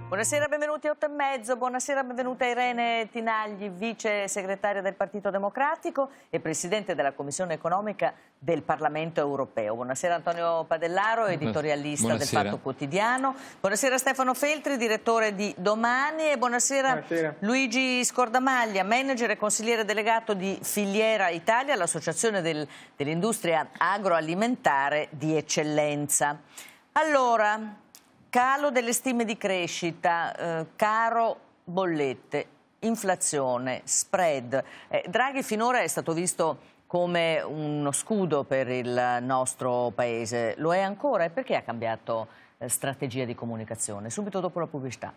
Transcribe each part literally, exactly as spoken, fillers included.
Buonasera, benvenuti a otto e mezzo. Buonasera, benvenuta Irene Tinagli, vice segretaria del Partito Democratico e presidente della Commissione economica del Parlamento europeo. Buonasera Antonio Padellaro, editorialista buonasera. del Fatto Quotidiano. Buonasera Stefano Feltri, direttore di Domani. E buonasera, buonasera. Luigi Scordamaglia, manager e consigliere delegato di Filiera Italia, l'associazione del, dell'industria agroalimentare di eccellenza. Allora, calo delle stime di crescita, eh, caro bollette, inflazione, spread. Eh, Draghi finora è stato visto come uno scudo per il nostro paese. Lo è ancora? E perché ha cambiato eh, strategia di comunicazione? Subito dopo la pubblicità.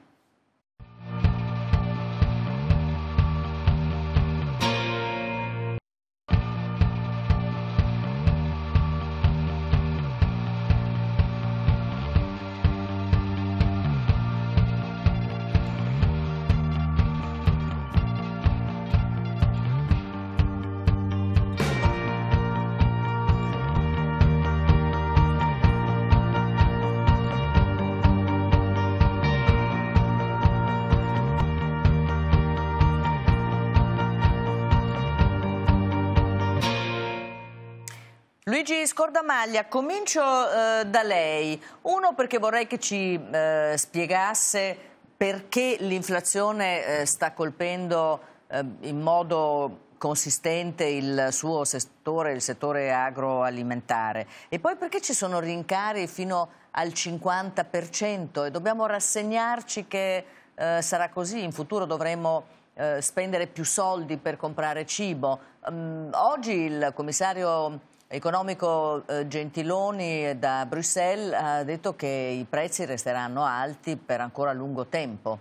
Luigi Scordamaglia, comincio eh, da lei. Uno, perché vorrei che ci eh, spiegasse perché l'inflazione eh, sta colpendo eh, in modo consistente il suo settore, il settore agroalimentare, e poi perché ci sono rincari fino al cinquanta per cento e dobbiamo rassegnarci che eh, sarà così, in futuro dovremo eh, spendere più soldi per comprare cibo. Um, oggi il commissario economico eh, Gentiloni da Bruxelles ha detto che i prezzi resteranno alti per ancora lungo tempo.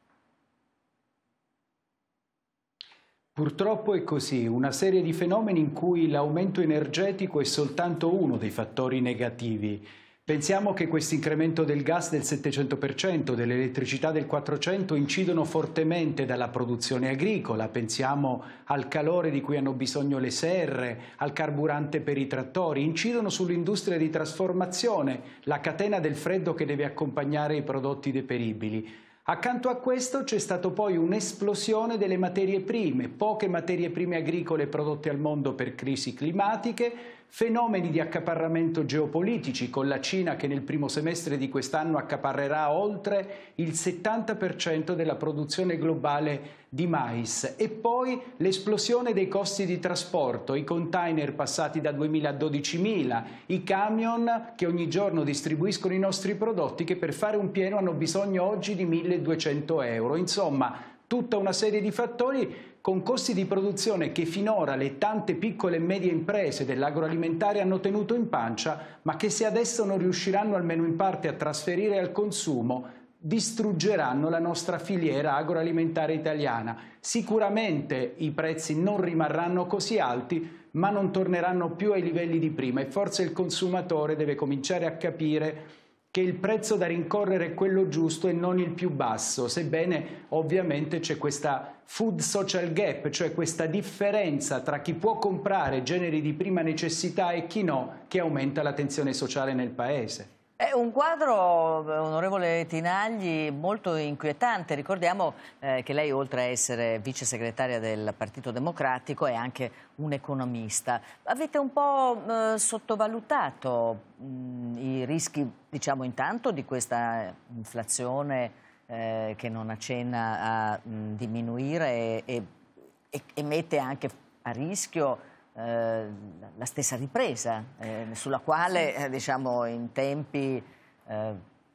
Purtroppo è così, una serie di fenomeni in cui l'aumento energetico è soltanto uno dei fattori negativi. Pensiamo che questo incremento del gas del settecento per cento, dell'elettricità del quattrocento per cento incidono fortemente dalla produzione agricola, pensiamo al calore di cui hanno bisogno le serre, al carburante per i trattori, incidono sull'industria di trasformazione, la catena del freddo che deve accompagnare i prodotti deperibili. Accanto a questo c'è stato poi un'esplosione delle materie prime, poche materie prime agricole prodotte al mondo per crisi climatiche, fenomeni di accaparramento geopolitici con la Cina che nel primo semestre di quest'anno accaparrerà oltre il settanta per cento della produzione globale di mais, e poi l'esplosione dei costi di trasporto, i container passati da duemila a dodicimila, i camion che ogni giorno distribuiscono i nostri prodotti che per fare un pieno hanno bisogno oggi di milleduecento euro. Insomma, tutta una serie di fattori con costi di produzione che finora le tante piccole e medie imprese dell'agroalimentare hanno tenuto in pancia, ma che se adesso non riusciranno almeno in parte a trasferire al consumo, distruggeranno la nostra filiera agroalimentare italiana. Sicuramente i prezzi non rimarranno così alti, ma non torneranno più ai livelli di prima e forse il consumatore deve cominciare a capire che il prezzo da rincorrere è quello giusto e non il più basso, sebbene ovviamente c'è questa food social gap, cioè questa differenza tra chi può comprare generi di prima necessità e chi no, che aumenta la tensione sociale nel Paese. È un quadro, onorevole Tinagli, molto inquietante. Ricordiamo eh, che lei, oltre a essere vice segretaria del Partito Democratico, è anche un economista. Avete un po' eh, sottovalutato mh, i rischi, diciamo, intanto di questa inflazione eh, che non accenna a mh, diminuire e, e, e mette anche a rischio Eh, la stessa ripresa eh, sulla quale eh, diciamo in tempi eh,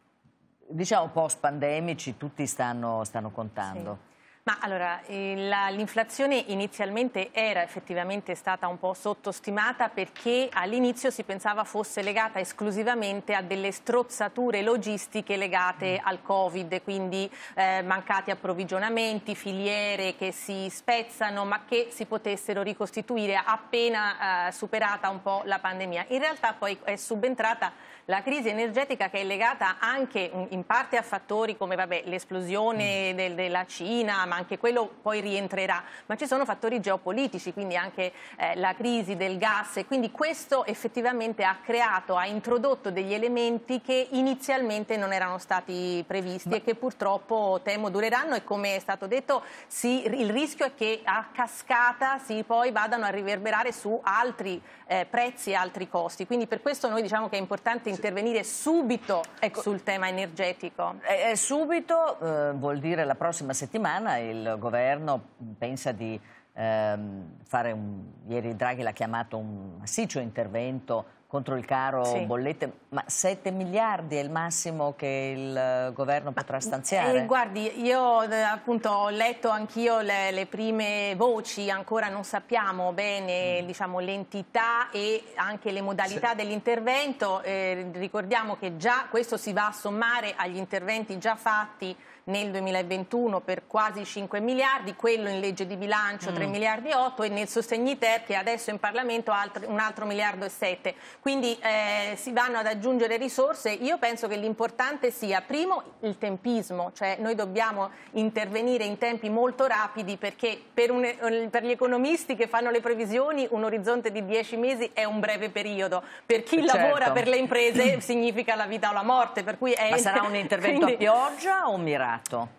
diciamo post pandemici tutti stanno, stanno contando. Sì. Ma allora, l'inflazione inizialmente era effettivamente stata un po' sottostimata perché all'inizio si pensava fosse legata esclusivamente a delle strozzature logistiche legate al Covid, quindi eh, mancati approvvigionamenti, filiere che si spezzano ma che si potessero ricostituire appena eh, superata un po' la pandemia. In realtà poi è subentrata la crisi energetica che è legata anche in parte a fattori come l'esplosione del, della Cina, ma ma anche quello poi rientrerà, ma ci sono fattori geopolitici, quindi anche eh, la crisi del gas, e quindi questo effettivamente ha creato, ha introdotto degli elementi che inizialmente non erano stati previsti ma... e che purtroppo temo dureranno, e come è stato detto sì, il rischio è che a cascata si poi vadano a riverberare su altri eh, prezzi e altri costi, quindi per questo noi diciamo che è importante intervenire subito ecco, sul tema energetico. Eh, subito eh, vuol dire la prossima settimana il governo pensa di ehm, fare un, ieri Draghi l'ha chiamato un massiccio intervento contro il caro sì. bollette, ma sette miliardi è il massimo che il governo potrà stanziare? Eh, guardi, io appunto ho letto anch'io le, le prime voci, ancora non sappiamo bene mm. diciamo, l'entità e anche le modalità sì. dell'intervento, eh, ricordiamo che già questo si va a sommare agli interventi già fatti nel duemilaventuno per quasi cinque miliardi, quello in legge di bilancio mm. tre miliardi e otto e nel sostegni ter che adesso in Parlamento altri, un altro miliardo e sette. Quindi eh, si vanno ad aggiungere risorse. Io penso che l'importante sia primo il tempismo, cioè noi dobbiamo intervenire in tempi molto rapidi perché per, un, per gli economisti che fanno le previsioni un orizzonte di dieci mesi è un breve periodo, per chi certo. lavora per le imprese significa la vita o la morte. Per cui è... Ma sarà un intervento Quindi... a pioggia o mirato?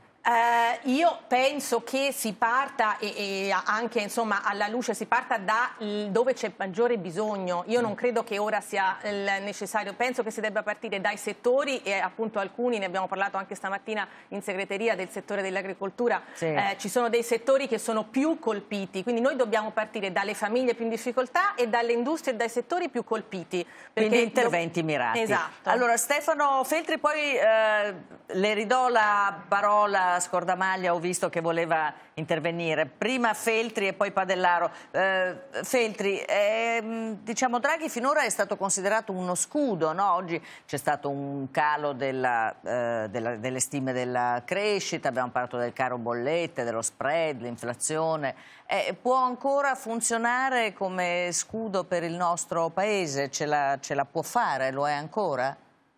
Eh, io penso che si parta e, e anche insomma alla luce si parta da dove c'è maggiore bisogno. Io non credo che ora sia il necessario, penso che si debba partire dai settori e appunto alcuni, ne abbiamo parlato anche stamattina in segreteria del settore dell'agricoltura, sì. eh, ci sono dei settori che sono più colpiti, quindi noi dobbiamo partire dalle famiglie più in difficoltà e dalle industrie e dai settori più colpiti. Quindi interventi mirati. Esatto. Allora Stefano Feltri, poi eh, le ridò la parola Scordamaglia, ho visto che voleva intervenire. Prima Feltri e poi Padellaro. Eh, Feltri, eh, diciamo Draghi finora è stato considerato uno scudo, no? Oggi c'è stato un calo della, eh, della, delle stime della crescita, abbiamo parlato del caro bollette, dello spread, l'inflazione. Eh, può ancora funzionare come scudo per il nostro Paese? Ce la, ce la può fare? Lo è ancora?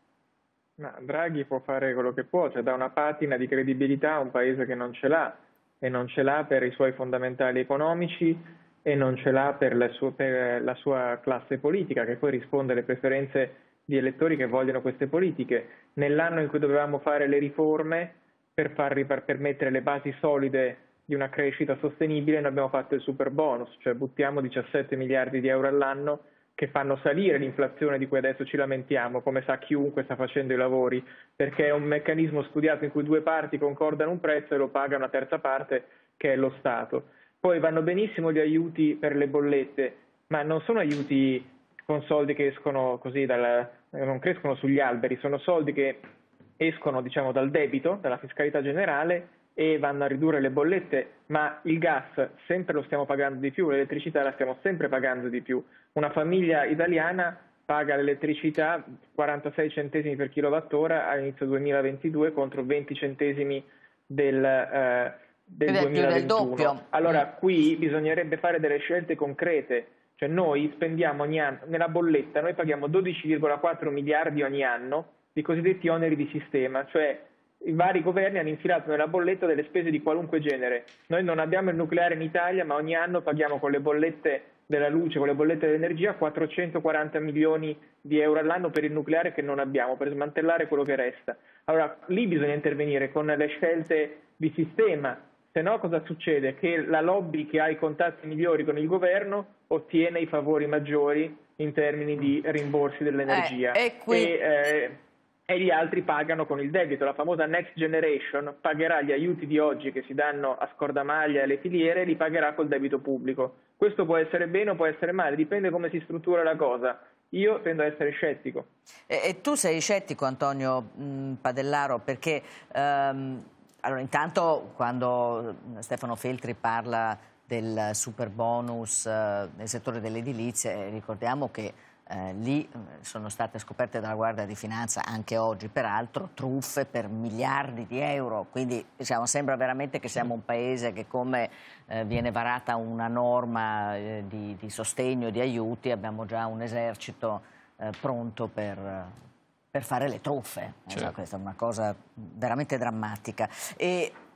Ma Draghi può fare quello che può, cioè dà una patina di credibilità a un paese che non ce l'ha, e non ce l'ha per i suoi fondamentali economici e non ce l'ha per la sua, per la sua classe politica, che poi risponde alle preferenze di elettori che vogliono queste politiche. Nell'anno in cui dovevamo fare le riforme per, far, per mettere le basi solide di una crescita sostenibile, noi abbiamo fatto il super bonus, cioè buttiamo diciassette miliardi di euro all'anno che fanno salire l'inflazione di cui adesso ci lamentiamo, come sa chiunque sta facendo i lavori, perché è un meccanismo studiato in cui due parti concordano un prezzo e lo paga una terza parte, che è lo Stato. Poi vanno benissimo gli aiuti per le bollette, ma non sono aiuti con soldi che escono così, dal, non crescono sugli alberi, sono soldi che escono diciamo dal debito, dalla fiscalità generale, e vanno a ridurre le bollette, ma il gas sempre lo stiamo pagando di più, l'elettricità la stiamo sempre pagando di più. Una famiglia italiana paga l'elettricità quarantasei centesimi per kilowattora all'inizio duemilaventidue contro venti centesimi del, eh, del duemilaventuno. Del allora qui bisognerebbe fare delle scelte concrete, cioè noi spendiamo ogni anno, nella bolletta noi paghiamo dodici virgola quattro miliardi ogni anno di cosiddetti oneri di sistema, cioè i vari governi hanno infilato nella bolletta delle spese di qualunque genere. Noi non abbiamo il nucleare in Italia, ma ogni anno paghiamo con le bollette della luce, con le bollette dell'energia, quattrocentoquaranta milioni di euro all'anno per il nucleare che non abbiamo, per smantellare quello che resta. Allora, lì bisogna intervenire con le scelte di sistema, se no cosa succede? Che la lobby che ha i contatti migliori con il governo ottiene i favori maggiori in termini di rimborsi dell'energia. Eh, e qui... e, eh, e gli altri pagano con il debito. La famosa Next Generation pagherà gli aiuti di oggi che si danno a Scordamaglia e alle filiere, li pagherà col debito pubblico. Questo può essere bene o può essere male, dipende come si struttura la cosa. Io tendo ad essere scettico. E, e tu sei scettico, Antonio mh, Padellaro, perché ehm, allora, intanto quando Stefano Feltri parla del super bonus eh, nel settore dell'edilizia, eh, ricordiamo che Eh, lì sono state scoperte dalla Guardia di Finanza, anche oggi peraltro, truffe per miliardi di euro, quindi diciamo, sembra veramente che siamo un paese che come eh, viene varata una norma eh, di, di sostegno, di aiuti, abbiamo già un esercito eh, pronto per, per fare le truffe. Certo. Eh, questa è una cosa veramente drammatica. E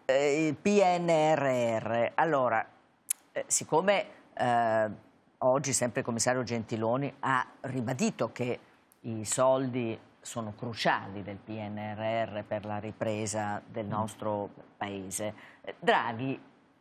eh, il P N R R. Allora, eh, siccome eh, oggi sempre il commissario Gentiloni ha ribadito che i soldi sono cruciali del P N R R per la ripresa del nostro paese, Draghi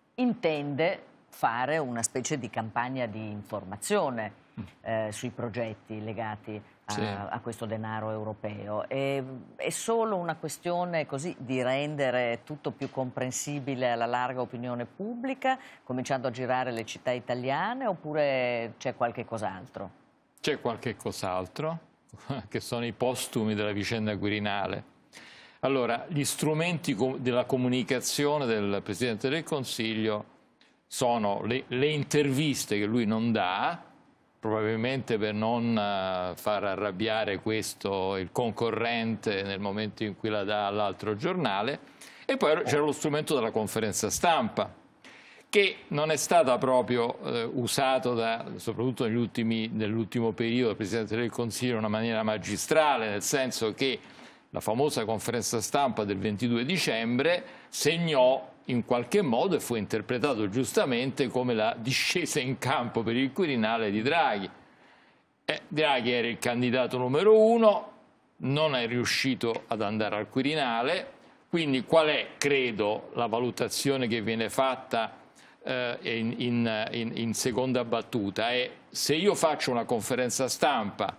intende fare una specie di campagna di informazione eh, sui progetti legati a, sì. a questo denaro europeo. E, è solo una questione così di rendere tutto più comprensibile alla larga opinione pubblica, cominciando a girare le città italiane, oppure c'è qualche cos'altro? C'è qualche cos'altro, che sono i postumi della vicenda Quirinale. Allora, gli strumenti della comunicazione del Presidente del Consiglio sono le, le interviste che lui non dà, probabilmente per non uh, far arrabbiare questo, il concorrente nel momento in cui la dà all'altro giornale, e poi c'è lo strumento della conferenza stampa, che non è stata proprio eh, usato, da, soprattutto nell'ultimo periodo, dal Presidente del Consiglio in una maniera magistrale, nel senso che la famosa conferenza stampa del ventidue dicembre segnò in qualche modo, e fu interpretato giustamente, come la discesa in campo per il Quirinale di Draghi. Eh, Draghi era il candidato numero uno, non è riuscito ad andare al Quirinale, quindi qual è, credo, la valutazione che viene fatta eh, in, in, in, in seconda battuta? È: se io faccio una conferenza stampa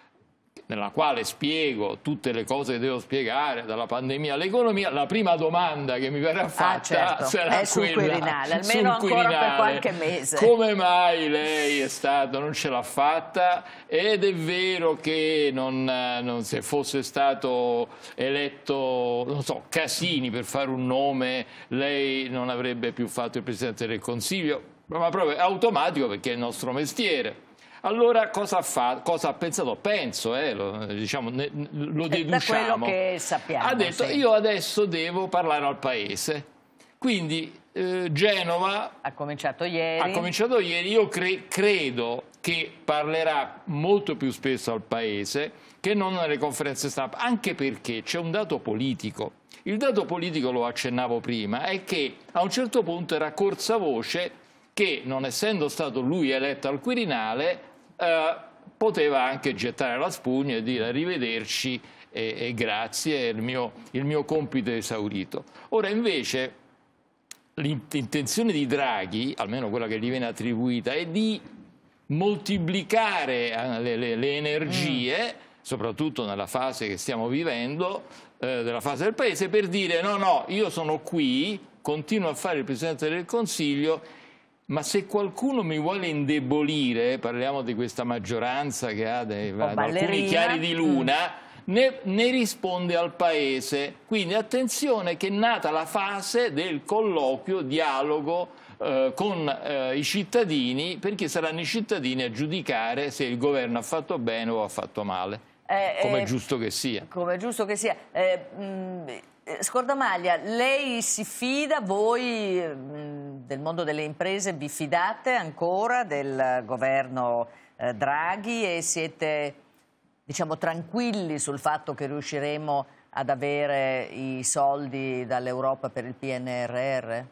nella quale spiego tutte le cose che devo spiegare, dalla pandemia all'economia, la prima domanda che mi verrà fatta ah, certo. sarà è sul quella, Quirinale, almeno sul ancora Quirinale. Per qualche mese. Come mai lei è stato, non ce l'ha fatta? Ed è vero che non, non se fosse stato eletto, non so, Casini, per fare un nome, lei non avrebbe più fatto il Presidente del Consiglio, ma proprio è automatico, perché è il nostro mestiere. Allora cosa ha, fatto, cosa ha pensato? Penso, eh, lo, diciamo, ne, lo deduciamo. Da quello che sappiamo. Ha detto: sì, io adesso devo parlare al Paese. Quindi eh, Genova ha cominciato ieri. Ha cominciato ieri. Io cre credo che parlerà molto più spesso al Paese che non nelle conferenze stampa, anche perché c'è un dato politico. Il dato politico, lo accennavo prima, è che a un certo punto era corsa voce che, non essendo stato lui eletto al Quirinale, Eh, poteva anche gettare la spugna e dire arrivederci e, e grazie, il mio, il mio compito è esaurito. Ora invece l'intenzione di Draghi, almeno quella che gli viene attribuita, è di moltiplicare le, le, le energie, mm. soprattutto nella fase che stiamo vivendo, eh, della fase del Paese, per dire: no, no, io sono qui, continuo a fare il Presidente del Consiglio, ma se qualcuno mi vuole indebolire, parliamo di questa maggioranza che ha dei, oh, alcuni chiari di luna, mm. ne, ne risponde al Paese. Quindi attenzione, che è nata la fase del colloquio, dialogo eh, con eh, i cittadini, perché saranno i cittadini a giudicare se il governo ha fatto bene o ha fatto male, eh, come è eh, giusto che sia. Come è giusto che sia. Eh, mh, Scordamaglia, lei si fida, voi mh, del mondo delle imprese vi fidate ancora del governo eh, Draghi, e siete, diciamo, tranquilli sul fatto che riusciremo ad avere i soldi dall'Europa per il P N R R?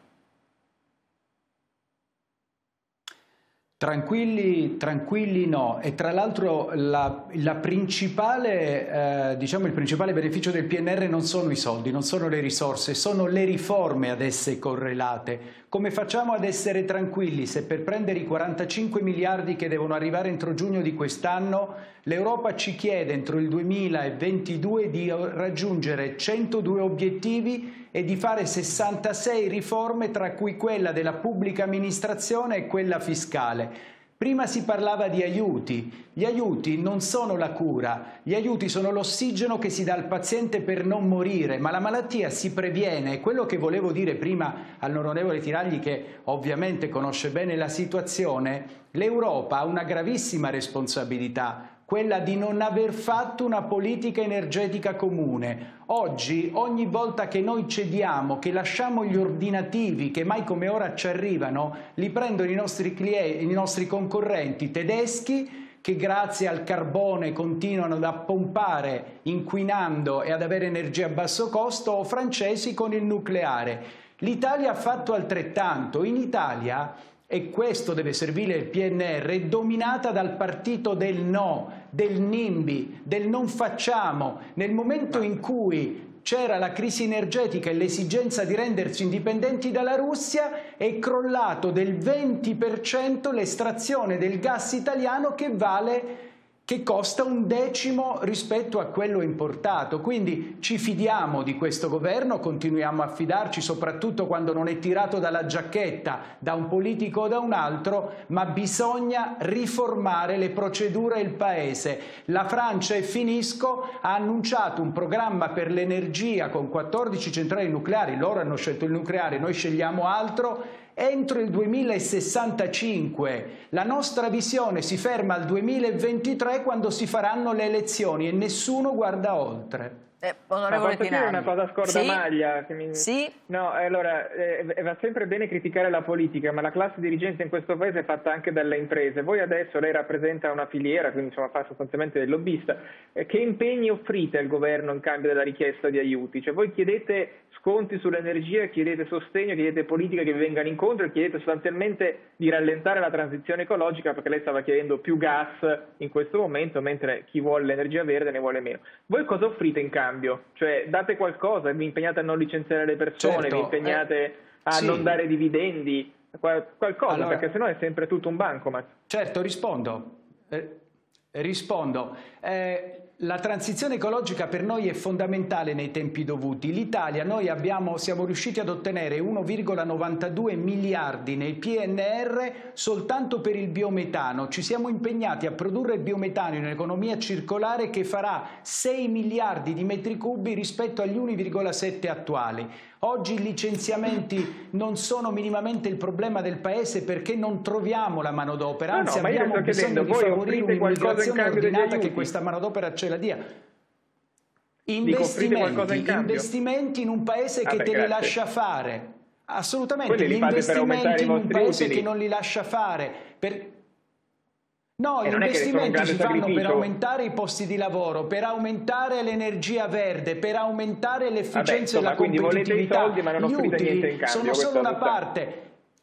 Tranquilli, tranquilli no, e tra l'altro la, la principale, eh, diciamo il principale beneficio del P N R R non sono i soldi, non sono le risorse, sono le riforme ad esse correlate. Come facciamo ad essere tranquilli se per prendere i quarantacinque miliardi che devono arrivare entro giugno di quest'anno l'Europa ci chiede entro il duemilaventidue di raggiungere centodue obiettivi e di fare sessantasei riforme, tra cui quella della pubblica amministrazione e quella fiscale. Prima si parlava di aiuti. Gli aiuti non sono la cura, gli aiuti sono l'ossigeno che si dà al paziente per non morire, ma la malattia si previene. E quello che volevo dire prima all'onorevole Tiragli, che ovviamente conosce bene la situazione, l'Europa ha una gravissima responsabilità, quella di non aver fatto una politica energetica comune. Oggi, ogni volta che noi cediamo, che lasciamo gli ordinativi che mai come ora ci arrivano, li prendono i nostri clienti, i nostri concorrenti tedeschi, che grazie al carbone continuano a pompare inquinando e ad avere energia a basso costo, o francesi con il nucleare. L'Italia ha fatto altrettanto. In Italia, e questo deve servire il P N R, è dominata dal partito del no, del NIMBY, del non facciamo. Nel momento in cui c'era la crisi energetica e l'esigenza di rendersi indipendenti dalla Russia, è crollato del venti per cento l'estrazione del gas italiano, che vale, che costa un decimo rispetto a quello importato. Quindi ci fidiamo di questo governo, continuiamo a fidarci soprattutto quando non è tirato dalla giacchetta da un politico o da un altro, ma bisogna riformare le procedure e il Paese. La Francia, e finisco, ha annunciato un programma per l'energia con quattordici centrali nucleari, loro hanno scelto il nucleare, noi scegliamo altro, entro il duemilasessantacinque. La nostra visione si ferma al duemilaventitré, quando si faranno le elezioni, e nessuno guarda oltre. Eh, onorevole Ma posso dire una cosa scordamaglia? Sì? Che mi... Sì? No, allora, eh, va sempre bene criticare la politica, ma la classe dirigente in questo paese è fatta anche dalle imprese. Voi adesso, lei rappresenta una filiera, quindi insomma fa sostanzialmente del lobbista. Eh, che impegni offrite al governo in cambio della richiesta di aiuti? Cioè voi chiedete sconti sull'energia, chiedete sostegno, chiedete politica che vi vengano incontro e chiedete sostanzialmente di rallentare la transizione ecologica, perché lei stava chiedendo più gas in questo momento, mentre chi vuole l'energia verde ne vuole meno. Voi cosa offrite in cambio? Cioè date qualcosa, vi impegnate a non licenziare le persone, certo, vi impegnate eh, a sì. non dare dividendi, qual qualcosa, allora, perché sennò è sempre tutto un bancomat. Certo, rispondo. Eh, rispondo. Eh, La transizione ecologica per noi è fondamentale nei tempi dovuti. L'Italia, noi abbiamo, siamo riusciti ad ottenere uno virgola novantadue miliardi nei P N R soltanto per il biometano. Ci siamo impegnati a produrre biometano in un'economia circolare che farà sei miliardi di metri cubi rispetto agli uno virgola sette attuali. Oggi i licenziamenti non sono minimamente il problema del Paese, perché non troviamo la manodopera, No, anzi no, ma io abbiamo sto chiedendo, bisogno di voi favorire offrite qualcosa in un'immigrazione cambio degli ordinata, che aiuti? questa manodopera ce la dia. Dico, offrite qualcosa in Investimenti, cambio? investimenti in un Paese che Vabbè, te li grazie. lascia fare. Assolutamente, Quelli gli li fate per aumentare investimenti i in un vostri Paese utili. che non li lascia fare. Per... No, E gli non è che sono un investimenti grande si fanno per sacrificio. aumentare i posti di lavoro, per aumentare l'energia verde, per aumentare l'efficienza Vabbè, insomma, e la quindi volete i competitività. soldi, ma non Gli offrite utili niente in cambio, sono questa solo una è la sostanza. parte.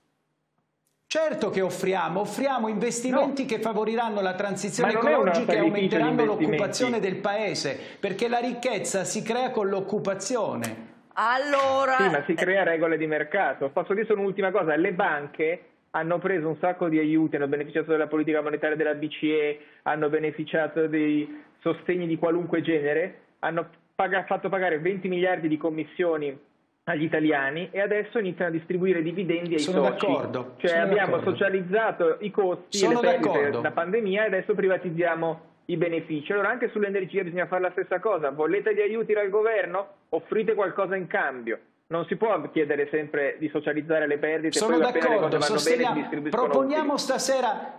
Certo che offriamo, offriamo investimenti No. che favoriranno la transizione Ma non è un ecologica e sacrificio gli aumenteranno investimenti. l'occupazione del Paese, perché la ricchezza si crea con l'occupazione. Allora... Sì, ma si crea regole di mercato. Posso dire solo un'ultima cosa, le banche hanno preso un sacco di aiuti, hanno beneficiato della politica monetaria della B C E, hanno beneficiato dei sostegni di qualunque genere, hanno pag- fatto pagare venti miliardi di commissioni agli italiani e adesso iniziano a distribuire dividendi ai Sono soci. d'accordo. Cioè sono abbiamo d'accordo. socializzato i costi Sono e le perdite d'accordo. della pandemia e adesso privatizziamo i benefici. Allora anche sull'energia bisogna fare la stessa cosa. Volete gli aiuti dal governo? Offrite qualcosa in cambio. Non si può chiedere sempre di socializzare le perdite. Sono e poi appena le cose d'accordo, vanno bene si sosteniamo, distribuiscono proponiamo utili. stasera,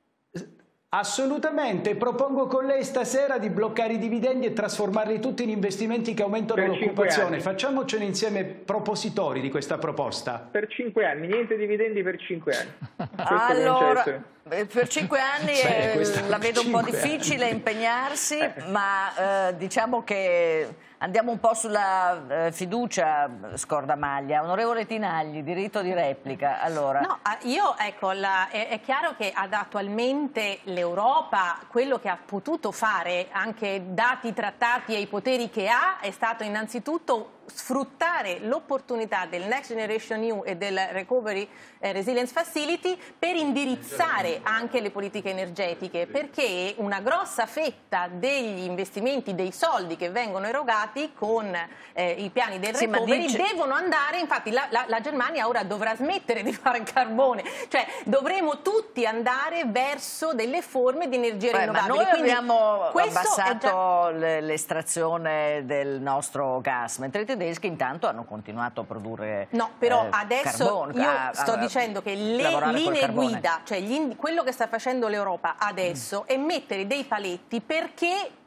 assolutamente, propongo con lei stasera di bloccare i dividendi e trasformarli tutti in investimenti che aumentano Per cinque l'occupazione. anni. Facciamocene insieme propositori di questa proposta. Per cinque anni, niente dividendi per cinque anni. Questo Allora, comincia a essere- eh, per cinque anni Cioè, eh, questa- la vedo un po' cinque difficile anni. impegnarsi, ma eh, diciamo che andiamo un po' sulla eh, fiducia, Scordamaglia. Onorevole Tinagli, diritto di replica. Allora. No, ah, io ecco, la, è, è chiaro che ad attualmente l'Europa, quello che ha potuto fare, anche dati i trattati e i poteri che ha, è stato innanzitutto sfruttare l'opportunità del Next Generation E U e del Recovery eh, Resilience Facility per indirizzare anche le politiche energetiche, perché una grossa fetta degli investimenti, dei soldi che vengono erogati con eh, i piani del Sì, ma recovery dice- devono andare, infatti la, la, la Germania ora dovrà smettere di fare carbone, cioè dovremo tutti andare verso delle forme di energia Beh, ma rinnovabili. noi Quindi abbiamo questo è già- abbassato le- l'estrazione del nostro gas, mentre i tedeschi intanto hanno continuato a produrre No, però eh, adesso carbone, io a- a- sto dicendo che le lavorare col linee carbone. guida, cioè gli in- quello che sta facendo l'Europa adesso è mettere dei paletti perché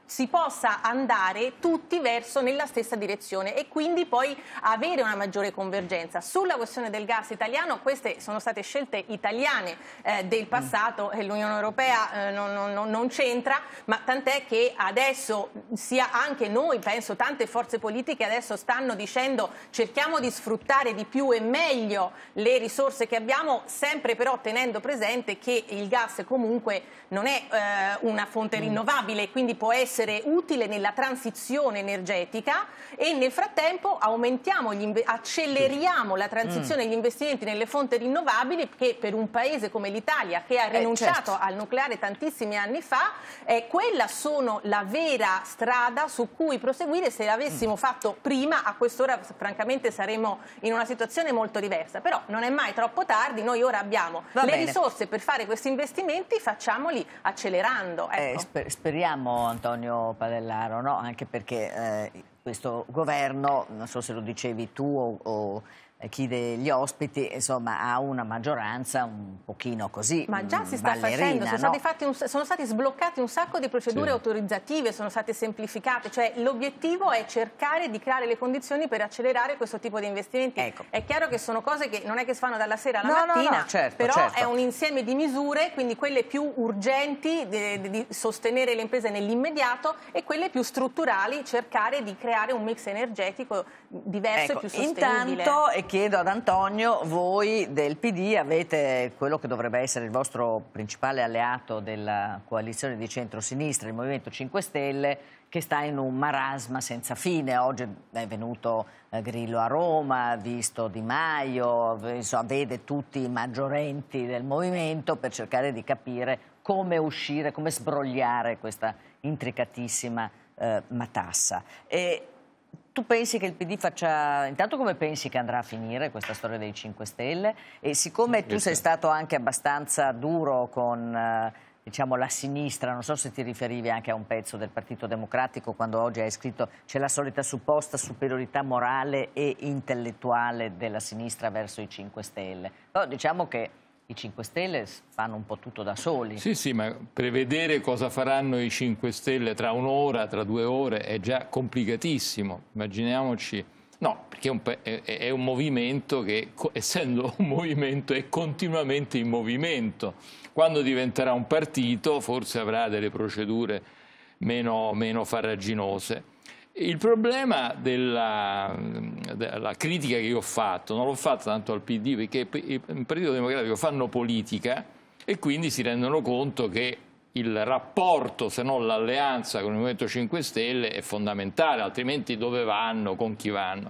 si possa andare tutti verso nella stessa direzione e quindi poi avere una maggiore convergenza. Sulla questione del gas italiano, queste sono state scelte italiane eh, del passato e l'Unione Europea eh, non, non, non c'entra, ma tant'è che adesso sia anche noi, penso tante forze politiche adesso stanno dicendo cerchiamo di sfruttare di più e meglio le risorse che abbiamo, sempre però tenendo presente che il gas comunque non è eh, una fonte rinnovabile, quindi può essere essere utile nella transizione energetica e nel frattempo aumentiamo gli acceleriamo la transizione e mm. gli investimenti nelle fonti rinnovabili, che per un paese come l'Italia, che ha rinunciato eh, certo. al nucleare tantissimi anni fa, eh, quella sono la vera strada su cui proseguire. Se l'avessimo mm. fatto prima, a quest'ora francamente saremmo in una situazione molto diversa, però non è mai troppo tardi, noi ora abbiamo Va le bene. risorse per fare questi investimenti, facciamoli accelerando. Ecco. Eh, sper speriamo, Antonio Padellaro, no? Anche perché eh, questo governo, non so se lo dicevi tu o, o chi degli ospiti, insomma, ha una maggioranza un pochino così ma già si sta facendo, sono, no? stati fatti un, sono stati sbloccati un sacco di procedure sì. autorizzative, sono state semplificate, cioè l'obiettivo è cercare di creare le condizioni per accelerare questo tipo di investimenti. Ecco. È chiaro che sono cose che non è che si fanno dalla sera alla no, mattina, no, no, certo, però certo. è un insieme di misure, quindi quelle più urgenti di, di, di sostenere le imprese nell'immediato e quelle più strutturali, cercare di creare un mix energetico diverso ecco, e più sostenibile. Intanto, e chiedo ad Antonio, voi del P D avete quello che dovrebbe essere il vostro principale alleato della coalizione di centro-sinistra, il Movimento cinque Stelle, che sta in un marasma senza fine. Oggi è venuto eh, Grillo a Roma, ha visto Di Maio, insomma, vede tutti i maggiorenti del movimento per cercare di capire come uscire, come sbrogliare questa intricatissima eh, matassa. E tu pensi che il P D faccia... Intanto come pensi che andrà a finire questa storia dei cinque Stelle? E siccome tu sei stato anche abbastanza duro con eh, diciamo, la sinistra, non so se ti riferivi anche a un pezzo del Partito Democratico quando oggi hai scritto c'è la solita supposta superiorità morale e intellettuale della sinistra verso i cinque Stelle. Però diciamo che i cinque Stelle fanno un po' tutto da soli. Sì, sì, ma prevedere cosa faranno i cinque Stelle tra un'ora, tra due ore è già complicatissimo. Immaginiamoci... No, perché è un, è, è un movimento che, essendo un movimento, è continuamente in movimento. Quando diventerà un partito forse avrà delle procedure meno, meno farraginose. Il problema della, della critica che io ho fatto, non l'ho fatta tanto al P D, perché il Partito Democratico fanno politica e quindi si rendono conto che il rapporto, se non l'alleanza con il Movimento cinque Stelle è fondamentale, altrimenti dove vanno, con chi vanno.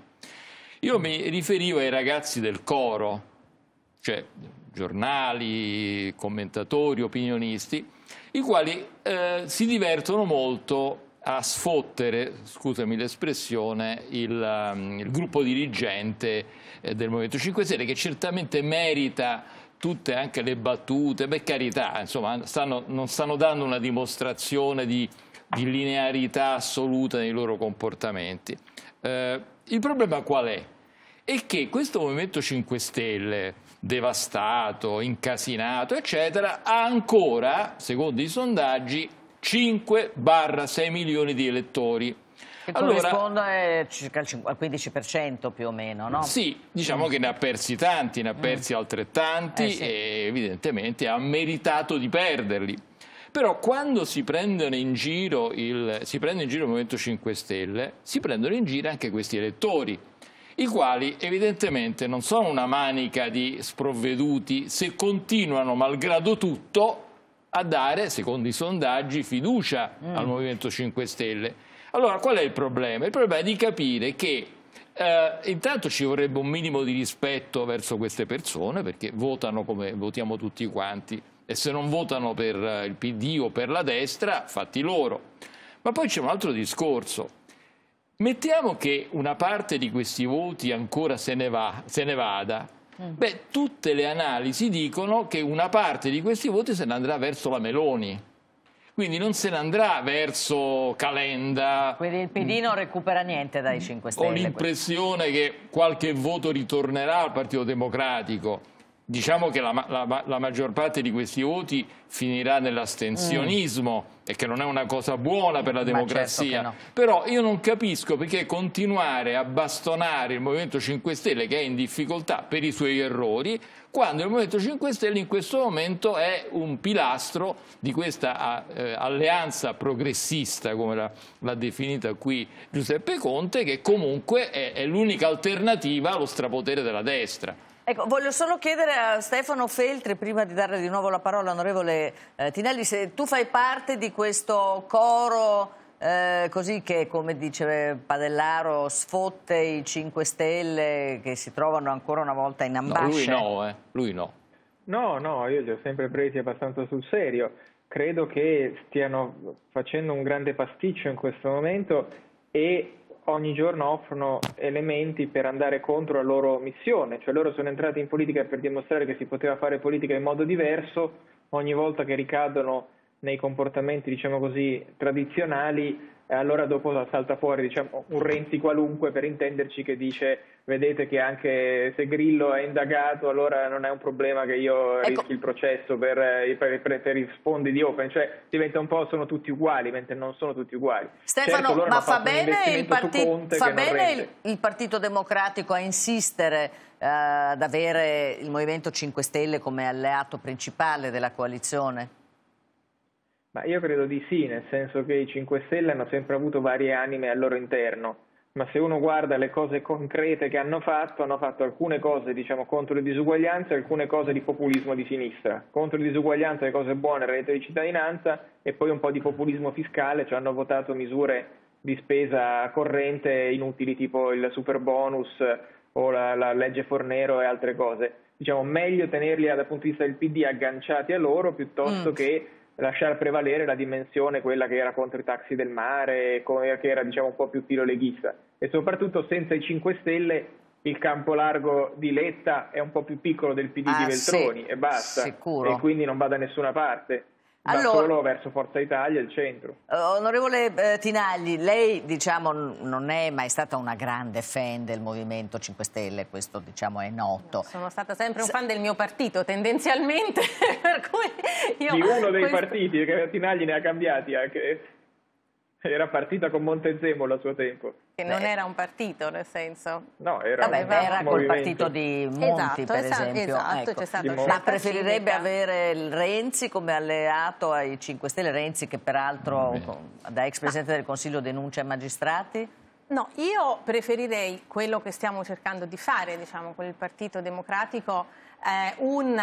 Io mi riferivo ai ragazzi del coro, cioè giornali, commentatori, opinionisti, i quali eh, si divertono molto a sfottere, scusami l'espressione, il, um, il gruppo dirigente eh, del Movimento cinque Stelle, che certamente merita tutte anche le battute, per carità, insomma, stanno, non stanno dando una dimostrazione di, di linearità assoluta nei loro comportamenti. Eh, il problema qual è? È che questo Movimento cinque Stelle, devastato, incasinato, eccetera, ha ancora, secondo i sondaggi, cinque sei milioni di elettori. Che corrisponde allora, circa al quindici per cento più o meno, no? Sì, diciamo mm. che ne ha persi tanti, ne ha persi mm. altrettanti eh, sì. e evidentemente ha meritato di perderli. Però quando si prendono in giro il, si prende in giro il Movimento cinque Stelle, si prendono in giro anche questi elettori, i quali evidentemente non sono una manica di sprovveduti se continuano, malgrado tutto, a dare, secondo i sondaggi, fiducia mm. al Movimento cinque Stelle. Allora, qual è il problema? Il problema è di capire che eh, intanto ci vorrebbe un minimo di rispetto verso queste persone, perché votano come votiamo tutti quanti, e se non votano per il P D o per la destra, fatti loro. Ma poi c'è un altro discorso. Mettiamo che una parte di questi voti ancora se ne, va, se ne vada. Beh, tutte le analisi dicono che una parte di questi voti se ne andrà verso la Meloni. Quindi non se ne andrà verso Calenda. Quindi il P D non recupera niente dai cinque Stelle. Ho l'impressione che qualche voto ritornerà al Partito Democratico. diciamo che la, la, la maggior parte di questi voti finirà nell'astensionismo mm. e che non è una cosa buona per la democrazia. Certo no. Però io non capisco perché continuare a bastonare il Movimento cinque Stelle, che è in difficoltà per i suoi errori, quando il Movimento cinque Stelle in questo momento è un pilastro di questa eh, alleanza progressista, come l'ha definita qui Giuseppe Conte, che comunque è, è l'unica alternativa allo strapotere della destra. Ecco, voglio solo chiedere a Stefano Feltri, prima di dare di nuovo la parola all'onorevole eh, Tinelli, se tu fai parte di questo coro eh, così che, come dice Padellaro, sfotte i cinque Stelle che si trovano ancora una volta in ambasce. No, lui no, eh. lui no. No, no, io li ho sempre presi abbastanza sul serio. Credo che stiano facendo un grande pasticcio in questo momento e ogni giorno offrono elementi per andare contro la loro missione, cioè loro sono entrati in politica per dimostrare che si poteva fare politica in modo diverso. Ogni volta che ricadono nei comportamenti, diciamo così, tradizionali, allora dopo salta fuori, diciamo, un Renzi qualunque, per intenderci, che dice: vedete che anche se Grillo è indagato, allora non è un problema che io ecco. rischi il processo per, per, per, per i fondi di Open, cioè diventa un po' sono tutti uguali, mentre non sono tutti uguali. Stefano, certo, ma fa bene, il, parti fa bene il, il Partito Democratico a insistere eh, ad avere il Movimento cinque Stelle come alleato principale della coalizione? Ma io credo di sì, nel senso che i cinque Stelle hanno sempre avuto varie anime al loro interno, ma se uno guarda le cose concrete che hanno fatto, hanno fatto alcune cose, diciamo, contro le disuguaglianze e alcune cose di populismo di sinistra. Contro le disuguaglianze le cose buone, il reddito di cittadinanza, e poi un po' di populismo fiscale, cioè hanno votato misure di spesa corrente inutili, tipo il super bonus o la, la legge Fornero e altre cose. Diciamo, meglio tenerli dal punto di vista del P D agganciati a loro piuttosto mm. che lasciare prevalere la dimensione, quella che era contro i taxi del mare, che era, diciamo, un po' più filoleghista. E soprattutto senza i cinque Stelle il campo largo di Letta è un po' più piccolo del P D ah, di Veltroni, sì, e basta, sicuro. E quindi non va da nessuna parte. Va allora, solo verso Forza Italia e il centro. Onorevole eh, Tinagli, lei, diciamo, non è mai stata una grande fan del Movimento cinque Stelle, questo, diciamo, è noto. Sono stata sempre un fan del mio partito, tendenzialmente, per cui io... Di uno dei questo... partiti, che Tinagli ne ha cambiati anche. Era partita con Montezemolo a suo tempo. Che non Beh. era un partito, nel senso. No, era, Vabbè, un era movimento. col partito di Monti, esatto, per esatto, esempio. Esatto, ecco. c'è stato Ma preferirebbe avere il Renzi come alleato ai cinque Stelle, Renzi che peraltro Beh. da ex Presidente del Consiglio denuncia i magistrati? No, io preferirei quello che stiamo cercando di fare, diciamo, con il Partito Democratico. Eh,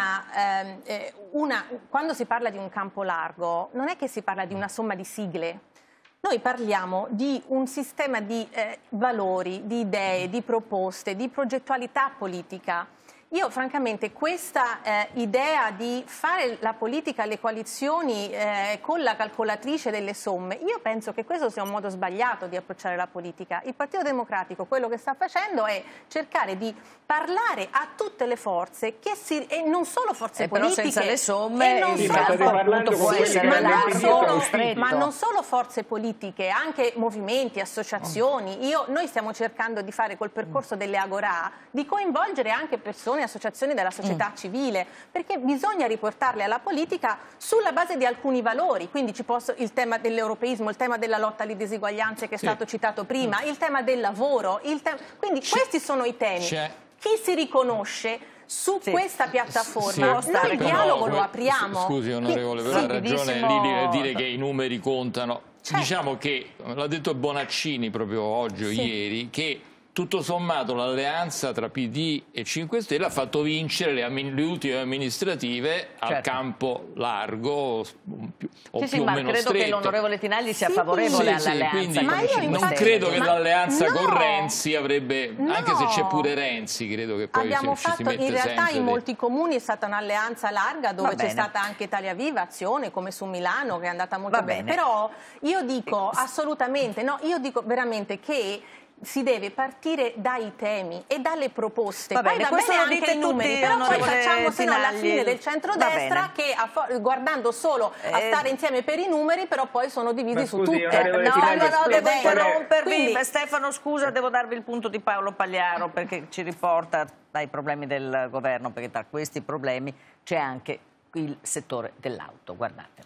una, eh, una, quando si parla di un campo largo, non è che si parla di una somma di sigle. Noi parliamo di un sistema di eh, valori, di idee, di proposte, di progettualità politica. Io francamente questa eh, idea di fare la politica, le coalizioni eh, con la calcolatrice delle somme, io penso che questo sia un modo sbagliato di approcciare la politica. Il Partito Democratico quello che sta facendo è cercare di parlare a tutte le forze che si, e non solo forze eh, politiche, però senza le somme non il solo, campo può essere ma, non solo, stretto. ma non solo forze politiche, anche movimenti, associazioni. Io, noi stiamo cercando di fare col percorso delle Agorà, di coinvolgere anche persone, associazioni della società mm. civile, perché bisogna riportarle alla politica sulla base di alcuni valori, quindi ci posso, il tema dell'europeismo, il tema della lotta alle diseguaglianze che è sì. stato citato prima, mm. il tema del lavoro, il te quindi questi sono i temi. Chi si riconosce su sì. questa piattaforma, sì. noi il dialogo no, lo apriamo. Scusi onorevole, però ha ragione lì dire che i numeri contano. Certo. Diciamo che, l'ha detto Bonaccini proprio oggi o sì. ieri, che tutto sommato l'alleanza tra P D e cinque Stelle ha fatto vincere le, le ultime amministrative certo. al campo largo o più, o sì, più sì, o ma meno credo stretto. che l'onorevole Tinagli sia sì, favorevole sì, all'alleanza. Sì, ma io non infatti, credo che l'alleanza no, con Renzi avrebbe, no. anche se c'è pure Renzi, credo che poi abbiamo si, fatto, ci si mette in realtà in de... molti comuni è stata un'alleanza larga dove c'è stata anche Italia Viva, Azione, come su Milano, che è andata molto Va bene. bene. Però io dico assolutamente, no, io dico veramente che si deve partire dai temi e dalle proposte. Va poi bene, va bene anche i numeri, però poi facciamo se no la fine del centrodestra che a, guardando solo a eh, stare insieme per i numeri, però poi sono divisi su tutte. Eh, no, no, no, devo interrompervi. Quindi... Stefano, scusa, devo darvi il punto di Paolo Pagliaro perché ci riporta dai problemi del governo, perché tra questi problemi c'è anche il settore dell'auto. Guardate.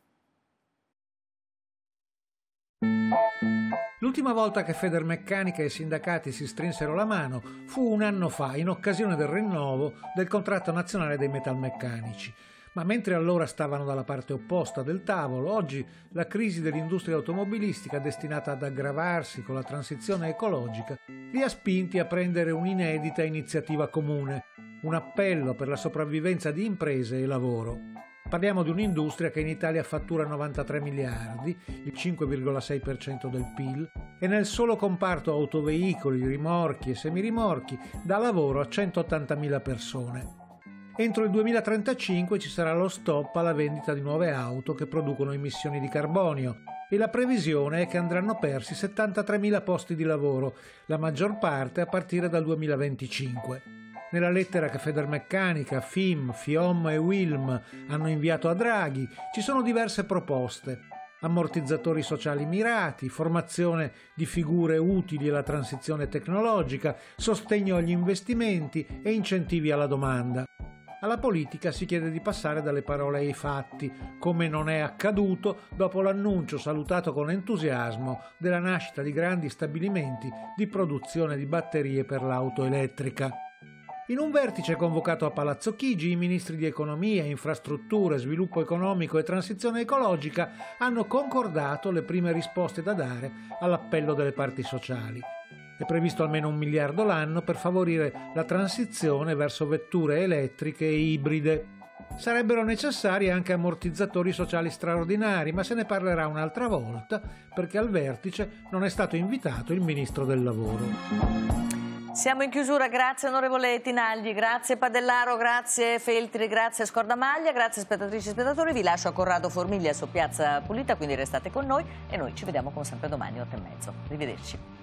L'ultima volta che Federmeccanica e i sindacati si strinsero la mano fu un anno fa, in occasione del rinnovo del contratto nazionale dei metalmeccanici. Ma mentre allora stavano dalla parte opposta del tavolo, oggi la crisi dell'industria automobilistica, destinata ad aggravarsi con la transizione ecologica, li ha spinti a prendere un'inedita iniziativa comune, un appello per la sopravvivenza di imprese e lavoro. Parliamo di un'industria che in Italia fattura novantatré miliardi, il cinque virgola sei per cento del P I L, e nel solo comparto autoveicoli, rimorchi e semirimorchi dà lavoro a centottantamila persone. Entro il duemilatrentacinque ci sarà lo stop alla vendita di nuove auto che producono emissioni di carbonio e la previsione è che andranno persi settantatremila posti di lavoro, la maggior parte a partire dal duemilaventicinque. Nella lettera che Federmeccanica, F I M, FIOM e Wilm hanno inviato a Draghi ci sono diverse proposte. Ammortizzatori sociali mirati, formazione di figure utili alla transizione tecnologica, sostegno agli investimenti e incentivi alla domanda. Alla politica si chiede di passare dalle parole ai fatti, come non è accaduto dopo l'annuncio salutato con entusiasmo della nascita di grandi stabilimenti di produzione di batterie per l'auto elettrica. In un vertice convocato a Palazzo Chigi, i ministri di economia, infrastrutture, sviluppo economico e transizione ecologica hanno concordato le prime risposte da dare all'appello delle parti sociali. È previsto almeno un miliardo l'anno per favorire la transizione verso vetture elettriche e ibride. Sarebbero necessari anche ammortizzatori sociali straordinari, ma se ne parlerà un'altra volta perché al vertice non è stato invitato il ministro del lavoro. Siamo in chiusura, grazie onorevole Tinagli, grazie Padellaro, grazie Feltri, grazie Scordamaglia, grazie spettatrici e spettatori. Vi lascio a Corrado Formiglia su Piazza Pulita, quindi restate con noi e noi ci vediamo come sempre domani otto e mezzo. Arrivederci.